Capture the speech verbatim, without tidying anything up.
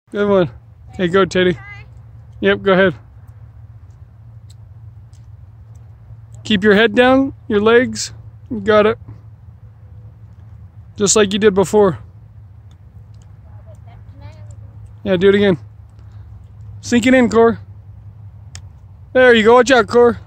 Good one. Okay, go, Teddy. Yep, go ahead. Keep your head down, your legs. You got it. Just like you did before. Yeah, do it again. Sink it in, Core. There you go. Watch out, Core.